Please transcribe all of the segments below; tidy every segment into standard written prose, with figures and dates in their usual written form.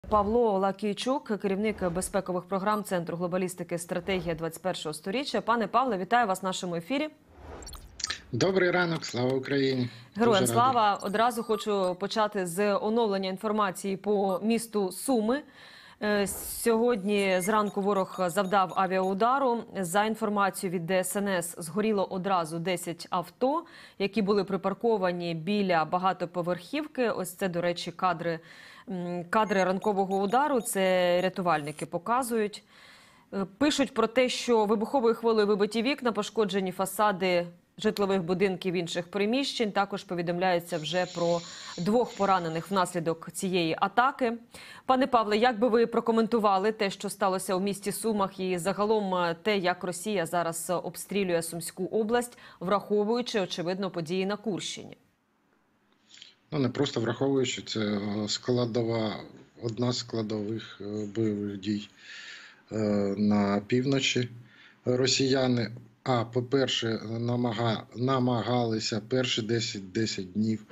Павло Лакійчук, керівник безпекових програм Центру глобалістики «Стратегія 21-го сторіччя». Пане Павле, вітаю вас в нашому ефірі. Добрий ранок, слава Україні. Героям слава. Одразу хочу почати з оновлення інформації по місту Суми. Сьогодні зранку ворог завдав авіаудару. За інформацією від ДСНС, згоріло одразу 10 авто, які були припарковані біля багатоповерхівки. Ось це, до речі, кадри ранкового удару. Це рятувальники показують. Пишуть про те, що вибуховою хвилею вибиті вікна, пошкоджені фасади житлових будинків інших приміщень. Також повідомляється вже про 2 поранених внаслідок цієї атаки. Пане Павле, як би ви прокоментували те, що сталося у місті Сумах, і загалом те, як Росія зараз обстрілює Сумську область, враховуючи, очевидно, події на Курщині? Ну, не просто враховуючи, це одна з складових бойових дій на півночі. Росіяни, по-перше, намагалися перші 10 днів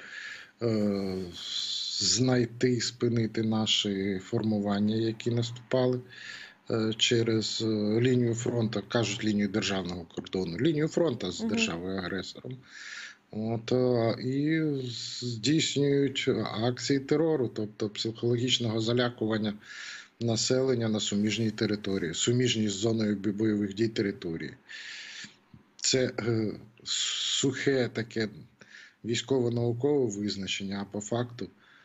знайти, спинити наші формування, які наступали через лінію фронту, кажуть лінію державного кордону, лінію фронту з державою-агресором. І здійснюють акції терору, тобто психологічного залякування населення на суміжній території, суміжній з зоною бойових дій території. Це сухе таке військово-наукове визначення, а по факту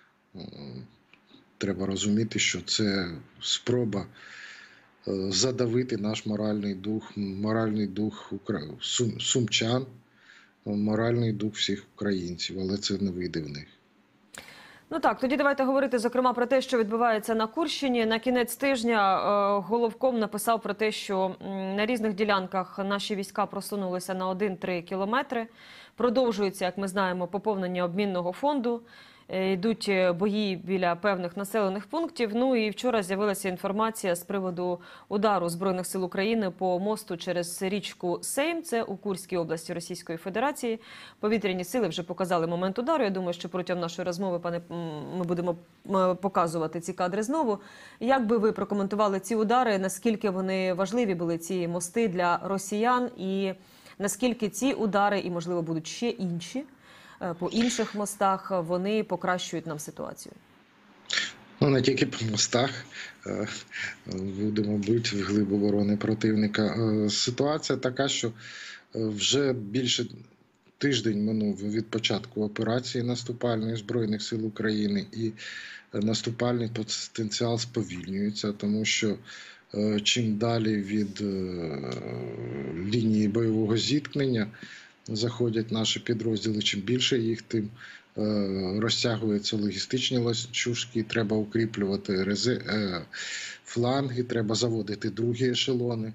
треба розуміти, що це спроба задавити наш моральний дух сумчан, моральний дух всіх українців, але це не вийде в них. Ну так, тоді давайте говорити, зокрема, про те, що відбувається на Курщині. На кінець тижня головком написав про те, що на різних ділянках наші війська просунулися на 1-3 кілометри. Продовжується, як ми знаємо, поповнення обмінного фонду. Йдуть бої біля певних населених пунктів. Ну і вчора з'явилася інформація з приводу удару Збройних сил України по мосту через річку Сейм. Це у Курській області Російської Федерації. Повітряні сили вже показали момент удару. Я думаю, що протягом нашої розмови, пане, ми будемо показувати ці кадри знову. Як би ви прокоментували ці удари? Наскільки вони важливі були, ці мости, для росіян? І наскільки ці удари, і, можливо, будуть ще інші, по інших мостах, вони покращують нам ситуацію? Ну, не тільки по мостах. Будемо бити в глиб оборони противника. Ситуація така, що вже більше тиждень минув від початку операції наступальної Збройних сил України, і наступальний потенціал сповільнюється, тому що чим далі від лінії бойового зіткнення заходять наші підрозділи, чим більше їх, тим розтягуються логістичні ланцюжки, треба укріплювати фланги, треба заводити другі ешелони,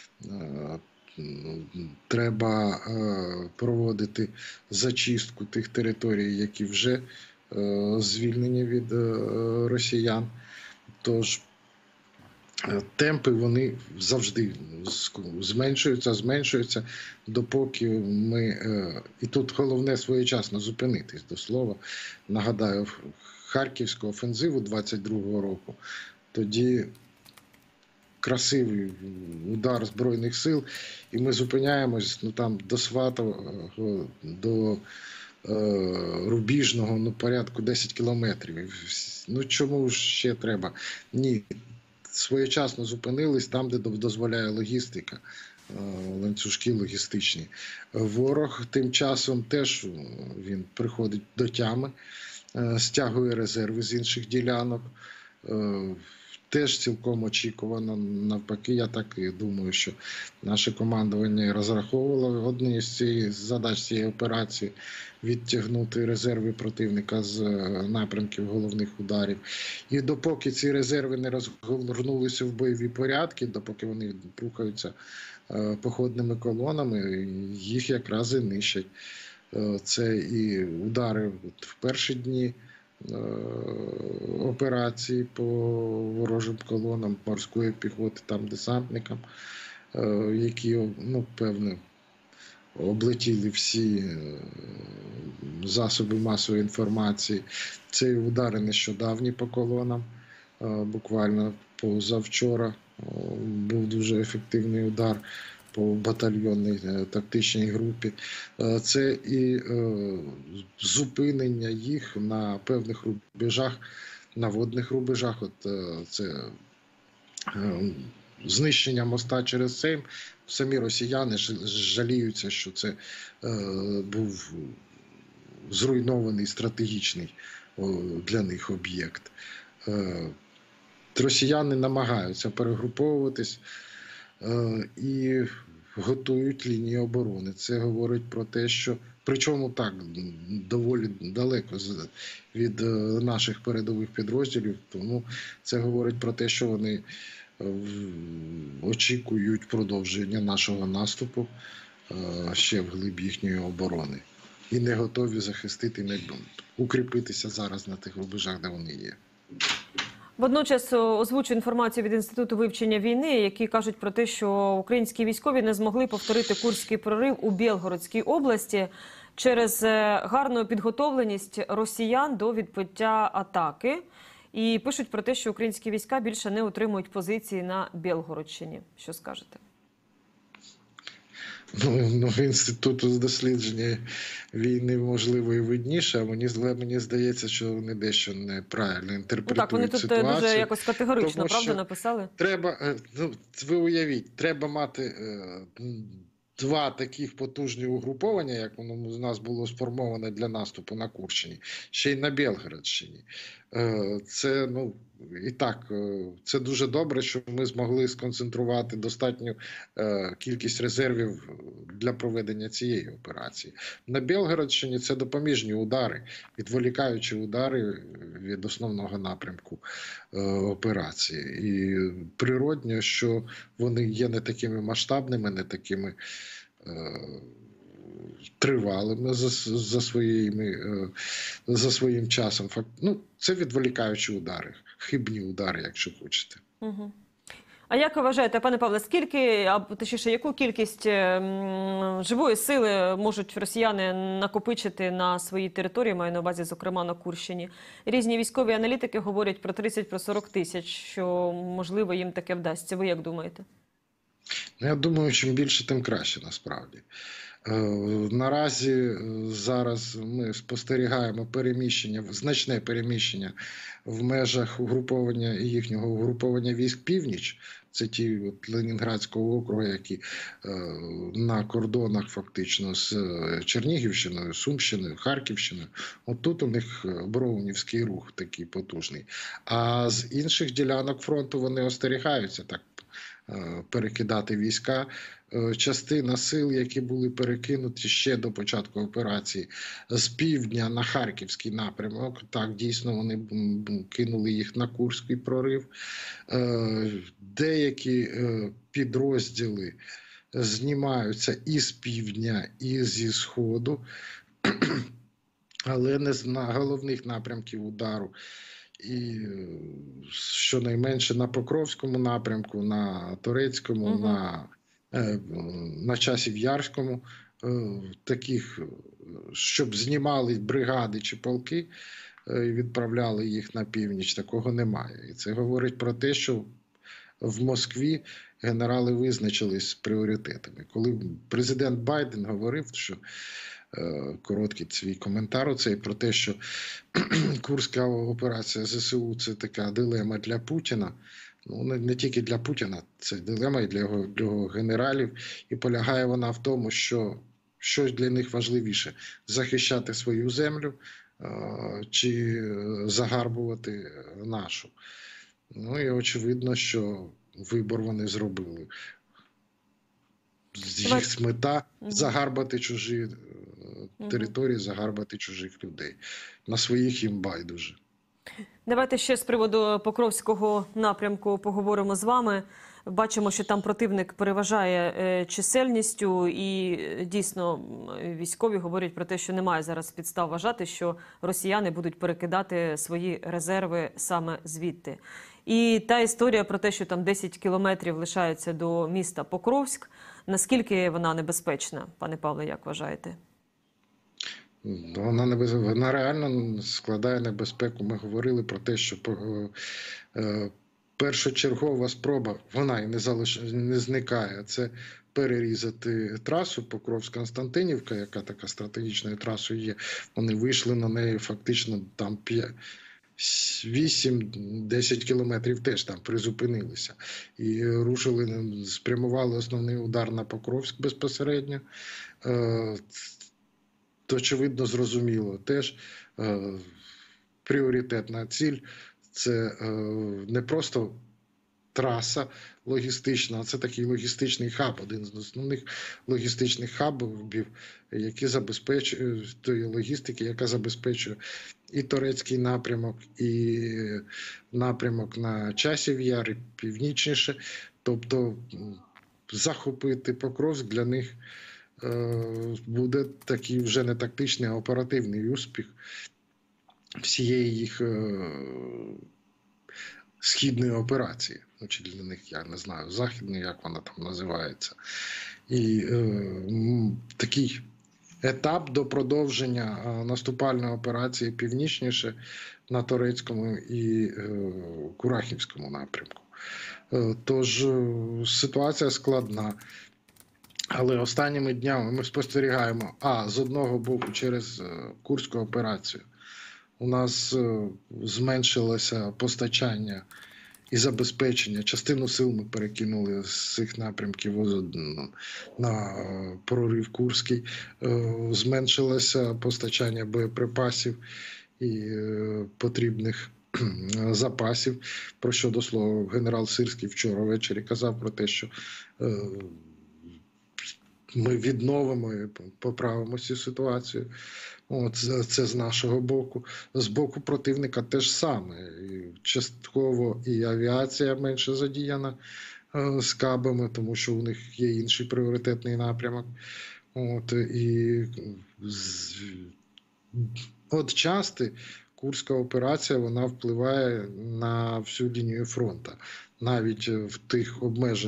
треба проводити зачистку тих територій, які вже звільнені від росіян. Тож темпи вони завжди зменшуються, допоки ми... І тут головне своєчасно зупинитись, до слова. Нагадаю, Харківську офензиву 22-го року, тоді красивий удар Збройних сил, і ми зупиняємось там до Сватового, до Рубіжного, порядку 10 кілометрів. Чому ще треба? Ні. Своєчасно зупинились там, де дозволяє логістика, ланцюжки логістичні. Ворог тим часом теж він приходить до тями, стягує резерви з інших ділянок. Теж цілком очікувано. Навпаки, я так і думаю, що наше командування розраховувало однією з задач цієї операції відтягнути резерви противника з напрямків головних ударів. І допоки ці резерви не розгорнулися в бойові порядки, допоки вони рухаються походними колонами, їх якраз і нищать. Це і удари в перші дні операції по ворожим колонам морської піхоти, там десантникам, які, певно, облетіли всі засоби масової інформації. Це і удари нещодавні по колонам буквально позавчора був дуже ефективний удар по батальйонній тактичній групі. Це і зупинення їх на певних рубежах, на водних рубежах. Це знищення моста через Сейм. Самі росіяни жаліються, що це був зруйнований стратегічний для них об'єкт. Росіяни намагаються перегруповуватись і готують лінії оборони. Це говорить про те, що, причому так, доволі далеко від наших передових підрозділів, тому це говорить про те, що вони очікують продовження нашого наступу ще вглиб їхньої оборони. І не готові захистити, укріпитися зараз на тих рубежах, де вони є. Водночас озвучу інформацію від Інституту вивчення війни, які кажуть про те, що українські військові не змогли повторити Курський прорив у Білгородській області через гарну підготовленість росіян до відбиття атаки. І пишуть про те, що українські війська більше не отримують позиції на Білгородщині. Що скажете? Інституту з дослідження війни, можливо, і видніше, а мені здається, що вони дещо неправильно інтерпретують ситуацію. Так, вони тут дуже якось категорично, правда, написали? Ви уявіть, треба мати два таких потужні угруповання, як воно у нас було сформоване для наступу на Курщині, ще й на Білгородщині. Це, і так, це дуже добре, що ми змогли сконцентрувати достатню кількість резервів для проведення цієї операції. На Білгородщині це допоміжні удари, відволікаючі удари від основного напрямку операції. І природньо, що вони є не такими масштабними, не такими тривалими за своїм часом. Це відволікаючі удари, хибні удари, якщо хочете. Угу. А як ви вважаєте, пане Павле, скільки, або точніше, яку кількість живої сили можуть росіяни накопичити на своїй території, маю на увазі, зокрема, на Курщині? Різні військові аналітики говорять про 30-40 тисяч, що, можливо, їм таке вдасться. Ви як думаєте? Я думаю, чим більше, тим краще, насправді. Наразі зараз ми спостерігаємо значне переміщення в межах угруповання їхнього угруповання військ «Північ». Це ті Ленінградського округу, які на кордонах фактично з Чернігівщиною, Сумщиною, Харківщиною. Тут у них Броунівський рух такий потужний. А з інших ділянок фронту вони остерігаються так перекидати війська. Частина сил, які були перекинуті ще до початку операції з півдня на Харківський напрямок, так, дійсно, вони кинули їх на Курський прорив. Деякі підрозділи знімаються і з півдня, і зі сходу, але не з головних напрямків удару. І щонайменше на Покровському напрямку, на Торецькому, на Часів-Ярському, таких, щоб знімали бригади чи полки і відправляли їх на північ, такого немає. І це говорить про те, що в Москві генерали визначились з пріоритетами. Коли президент Байден говорив, що короткий свій коментар оцей про те, що Курська операція ЗСУ – це така дилема для Путіна. Не тільки для Путіна, це дилема і для його генералів. І полягає вона в тому, що щось для них важливіше – захищати свою землю чи загарбувати нашу. І очевидно, що вибор вони зробили. Їх мета – загарбати чужі території, загарбати чужих людей. На своїх їм байдуже. Давайте ще з приводу Покровського напрямку поговоримо з вами. Бачимо, що там противник переважає чисельністю і дійсно військові говорять про те, що немає зараз підстав вважати, що росіяни будуть перекидати свої резерви саме звідти. І та історія про те, що там 10 кілометрів лишається до міста Покровськ, наскільки вона небезпечна, пане Павле, як вважаєте? Вона реально складає небезпеку. Ми говорили про те, що першочергова спроба, вона і не зникає. Це перерізати трасу Покровськ-Константинівка, яка така стратегічною трасою є. Вони вийшли на неї фактично там 8-10 кілометрів теж там призупинилися. І рушили, спрямували основний удар на Покровськ безпосередньо. Очевидно, зрозуміло. Теж пріоритетна ціль – це не просто траса логістична, а це такий логістичний хаб, один з основних логістичних хабів, які забезпечують тої логістики, яка забезпечує і Торецький напрямок, і напрямок на Часів Яр, і північніше. Тобто захопити Покровськ для них буде такий вже не тактичний, а оперативний успіх всієї їх східної операції. Ну, чи для них, я не знаю, західної, як вона там називається. І такий етап до продовження наступальної операції північніше на Торецькому і Курахівському напрямку. Тож ситуація складна. Але останніми днями ми спостерігаємо, з одного боку, через Курську операцію у нас зменшилося постачання і забезпечення. Частину сил ми перекинули з цих напрямків на прорив Курський. Зменшилося постачання боєприпасів і потрібних запасів, про що, до слова, генерал Сирський вчора ввечері казав про те, що ми відновимо і поправимо цю ситуацію. Це з нашого боку. З боку противника теж саме. Частково і авіація менше задіяна з кабами, тому що у них є інший пріоритетний напрямок. От части Курська операція, вона впливає на всю лінію фронту. Навіть в тих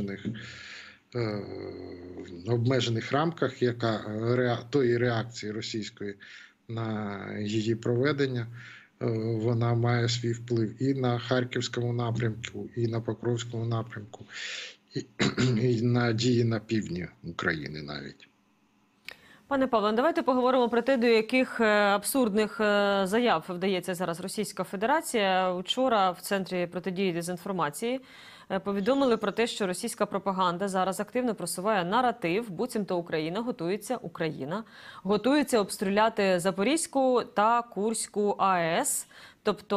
обмежених рамках, тої реакції російської на її проведення, вона має свій вплив і на Харківському напрямку, і на Покровському напрямку, і на дії на півдні України навіть. Пане Павло, давайте поговоримо про те, до яких абсурдних заяв вдається зараз Російська Федерація. Вчора в Центрі протидії дезінформації повідомили про те, що російська пропаганда зараз активно просуває наратив, буцімто Україна готується обстріляти Запорізьку та Курську АЕС. Тобто,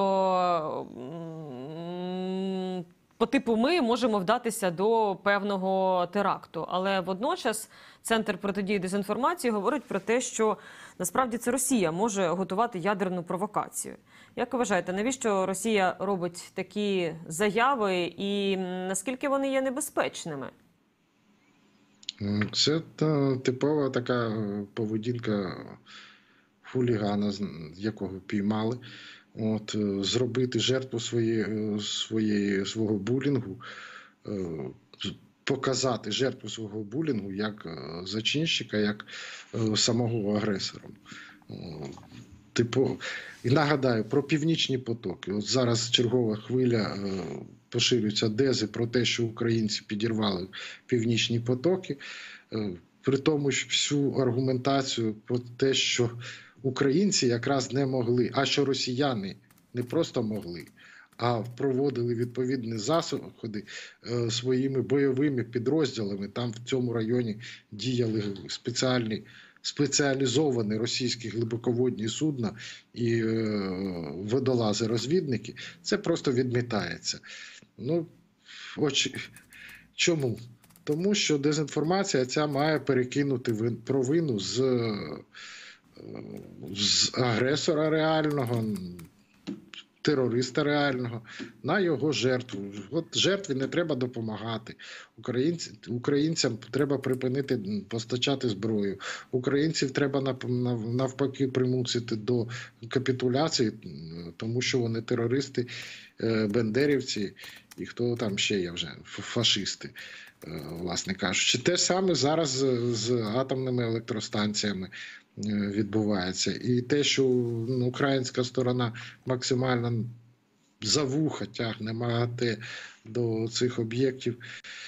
по типу ми можемо вдатися до певного теракту. Але водночас Центр протидії дезінформації говорить про те, що насправді це Росія може готувати ядерну провокацію. Як ви вважаєте, навіщо Росія робить такі заяви і наскільки вони є небезпечними? Це типова така поведінка хулігана, якого піймали. Зробити жертву свого булінгу, показати жертву свого булінгу як зачинщика, як самого агресора. І нагадаю про північні потоки. От зараз чергова хвиля, поширюються тези про те, що українці підірвали північні потоки. При тому, що всю аргументацію про те, що українці якраз не могли, а що росіяни не просто могли, а проводили відповідні заходи своїми бойовими підрозділами. Там в цьому районі діяли спеціалізовані російські глибоководні судна і водолази-розвідники. Це просто відмітається. Чому? Тому що дезінформація ця має перекинути провину з агресора реального, терориста реального, на його жертву. От жертві не треба допомагати. Українцям треба припинити постачати зброю. Українців треба навпаки примусити до капітуляції, тому що вони терористи бендерівці і хто там ще є вже, фашисти, власне кажучи. Те саме зараз з атомними електростанціями відбувається. І те, що українська сторона максимально за вуха тягне МАГАТЕ до цих об'єктів,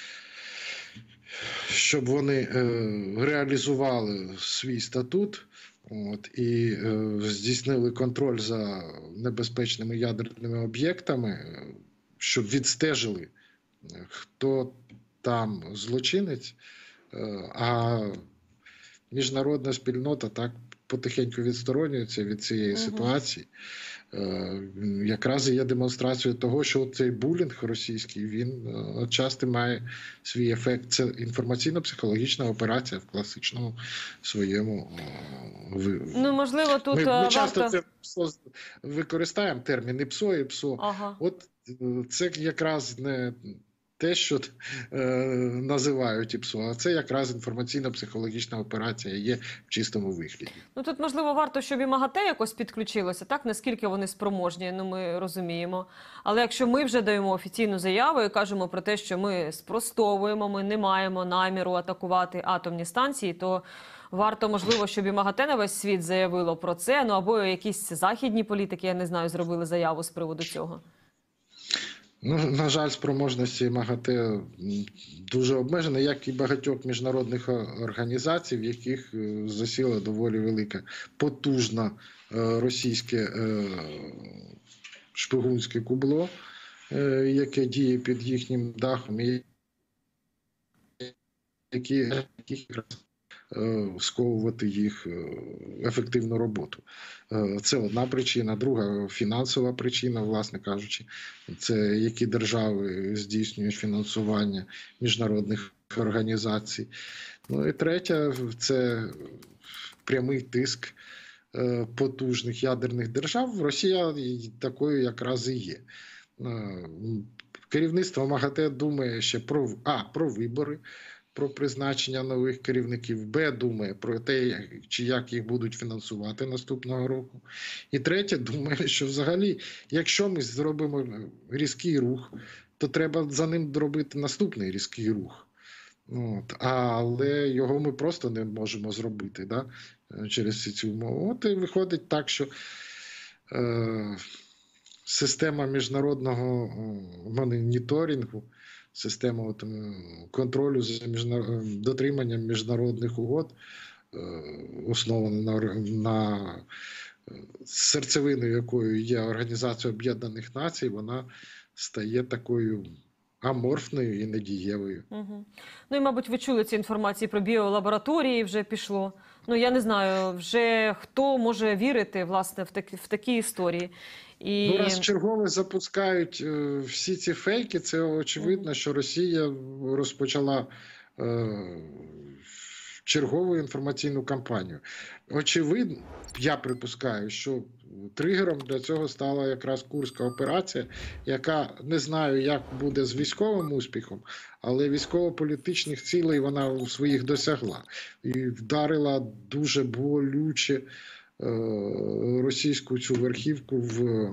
щоб вони реалізували свій статут і здійснили контроль за небезпечними ядерними об'єктами, щоб відстежили, хто там злочинець, а міжнародна спільнота так потихеньку відсторонюється від цієї ситуації. Якраз і є демонстрацією того, що цей булінг російський, він часто має свій ефект. Це інформаційно-психологічна операція в класичному своєму Ну, можливо, тут ми часто варто... це використаємо терміни ПСО і ПСО. Ага. От це якраз не те, що називають ІПСО, а це якраз інформаційно-психологічна операція є в чистому вигляді. Ну, тут, можливо, варто, щоб і МАГАТЕ якось підключилося, так? Наскільки вони спроможні, ми розуміємо. Але якщо ми вже даємо офіційну заяву і кажемо про те, що ми спростовуємо, ми не маємо наміру атакувати атомні станції, то варто, можливо, щоб і МАГАТЕ на весь світ заявило про це, або якісь західні політики, я не знаю, зробили заяву з приводу цього. Ну, на жаль, спроможності МАГАТЕ дуже обмежені, як і багатьох міжнародних організацій, в яких засіла доволі велика, потужна російське шпигунське кубло, яке діє під їхнім дахом, і які сковувати їх ефективну роботу. Це одна причина. Друга – фінансова причина, власне кажучи. Це які держави здійснюють фінансування міжнародних організацій. Ну і третя – це прямий тиск потужних ядерних держав. Росія такою якраз і є. Керівництво МАГАТЕ думає ще про вибори, про призначення нових керівників, Б думає про те, чи як їх будуть фінансувати наступного року. І третє думає, що взагалі, якщо ми зробимо різкий рух, то треба за ним робити наступний різкий рух. Але його ми просто не можемо зробити, да? Через цю умову. От і виходить так, що система міжнародного моніторингу, система контролю за дотриманням міжнародних угод, основана на серцевиною якою є Організація Об'єднаних Націй, вона стає такою аморфною і недієвою. Угу. Ну і, мабуть, ви чули ці інформації про біолабораторії, вже пішло. Ну, я не знаю, вже хто може вірити, власне, в такі історії. І... Ну, раз чергове запускають всі ці фейки, це очевидно, що Росія розпочала чергову інформаційну кампанію. Очевидно, я припускаю, що тригером для цього стала якраз Курська операція, яка, не знаю, як буде з військовим успіхом, але військово-політичних цілей вона у своїх досягла. І вдарила дуже болюче російську цю верхівку в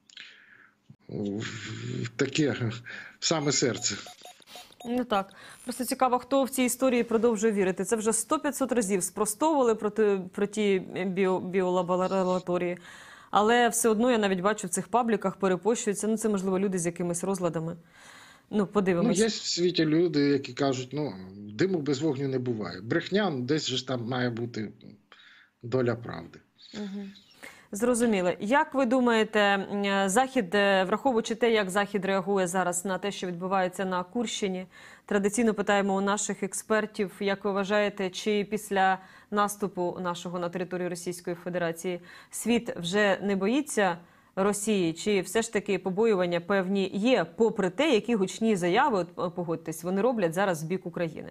таке саме серце. Ну так. Просто цікаво, хто в цій історії продовжує вірити. Це вже 100-500 разів спростовували про ті біолабораторії. Але все одно я навіть бачу в цих пабліках перепощуються. Ну це, можливо, люди з якимись розладами. Ну, подивимось. Ну, є в світі люди, які кажуть, диму без вогню не буває. Брехня, десь ж там має бути доля правди. Угу. Зрозуміло. Як ви думаєте, Захід, враховуючи те, як Захід реагує зараз на те, що відбувається на Курщині, традиційно питаємо у наших експертів, як ви вважаєте, чи після наступу нашого на територію Російської Федерації світ вже не боїться Росії, чи все ж таки побоювання певні є, попри те, які гучні заяви, погодьтесь, вони роблять зараз в бік України?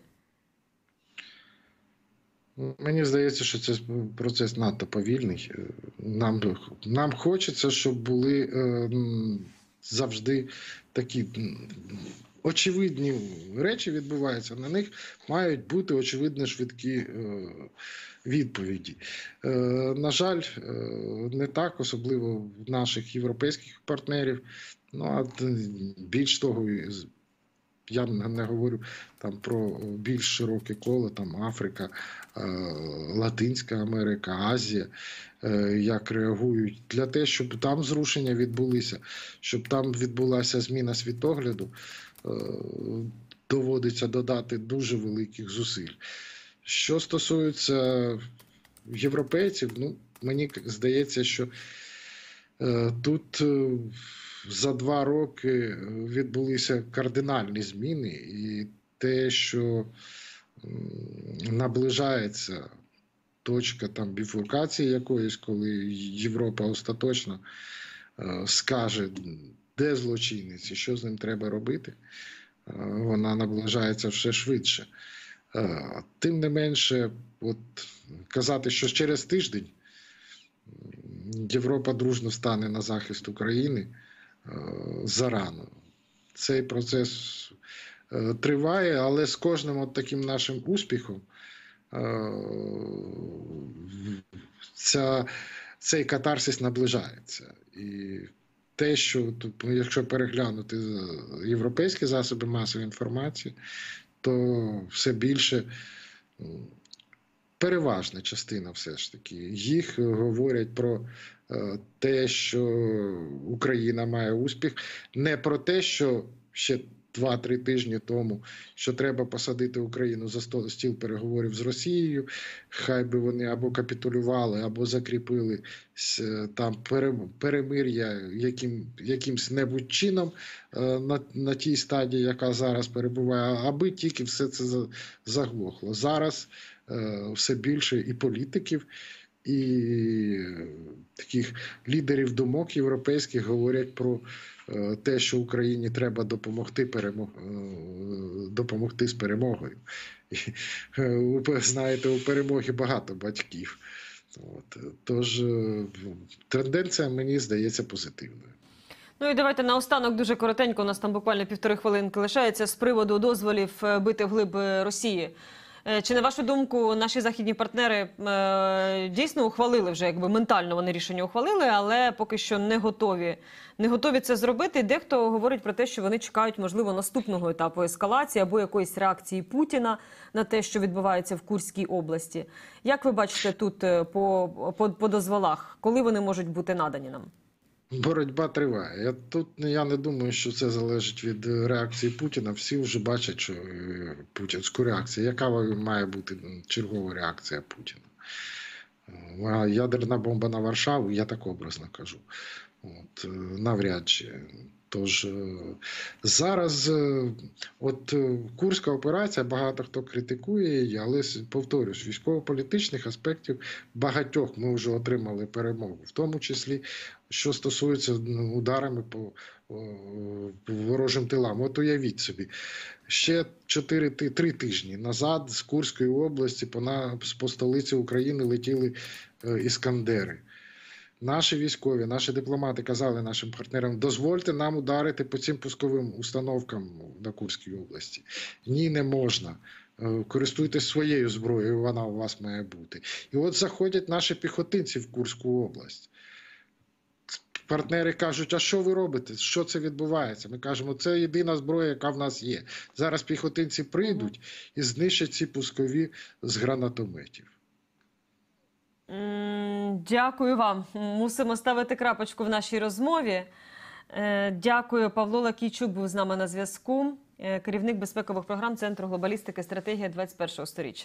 Мені здається, що це процес надто повільний. Нам хочеться, щоб були завжди такі очевидні речі відбуваються, на них мають бути очевидно швидкі відповіді. На жаль, не так, особливо в наших європейських партнерів. Ну, а більш того, я не говорю там про більш широке коло, там Африка, Латинська Америка, Азія, як реагують. Для того, щоб там зрушення відбулися, щоб там відбулася зміна світогляду, доводиться додати дуже великих зусиль. Що стосується європейців, ну, мені здається, що тут за 2 роки відбулися кардинальні зміни, і те, що наближається точка там біфуркації якоїсь, коли Європа остаточно скаже, де злочинець і що з ним треба робити, вона наближається все швидше. Тим не менше, от казати, що через тиждень Європа дружно стане на захист України зарано. Цей процес триває, але з кожним от таким нашим успіхом цей катарсис наближається. І те, що тут, якщо переглянути європейські засоби масової інформації, то все більше, переважна частина все ж таки, їх говорять про те, що Україна має успіх, не про те, що ще 2-3 тижні тому, що треба посадити Україну за стіл переговорів з Росією, хай би вони або капітулювали, або закріпили там перемир'я якимсь небудь чином на тій стадії, яка зараз перебуває, аби тільки все це заглохло. Зараз все більше і політиків, і таких лідерів думок європейських говорять про те, що Україні треба допомогти з перемогою. І, знаєте, у перемоги багато батьків. Тож тенденція, мені здається, позитивною. Ну і давайте наостанок дуже коротенько, у нас там буквально 1,5 хвилинки лишається, з приводу дозволів бити вглиб Росії. Чи, на вашу думку, наші західні партнери дійсно ухвалили вже, якби ментально вони рішення ухвалили, але поки що не готові це зробити? Дехто говорить про те, що вони чекають, можливо, наступного етапу ескалації або якоїсь реакції Путіна на те, що відбувається в Курській області. Як ви бачите тут по дозволах, коли вони можуть бути надані нам? Боротьба триває. Я не думаю, що це залежить від реакції Путіна. Всі вже бачать, що путінську реакцію. Яка має бути чергова реакція Путіна? Ядерна бомба на Варшаву, я так образно кажу. Навряд чи. Тож зараз Курська операція, багато хто критикує її, але, повторюсь, військово-політичних аспектів багатьох ми вже отримали перемогу. В тому числі, що стосується ударами по ворожим тилам. От уявіть собі, ще 3 тижні назад з Курської області по столиці України летіли іскандери. Наші військові, наші дипломати казали нашим партнерам, дозвольте нам ударити по цим пусковим установкам на Курській області. Ні, не можна. Користуйтесь своєю зброєю, вона у вас має бути. І от заходять наші піхотинці в Курську область. Партнери кажуть, а що ви робите? Що це відбувається? Ми кажемо, це єдина зброя, яка в нас є. Зараз піхотинці прийдуть і знищать ці пускові з гранатометів. Дякую вам. Мусимо ставити крапочку в нашій розмові. Дякую. Павло Лакійчук був з нами на зв'язку. Керівник безпекових програм Центру глобалістики «Стратегія 21-го сторіччя».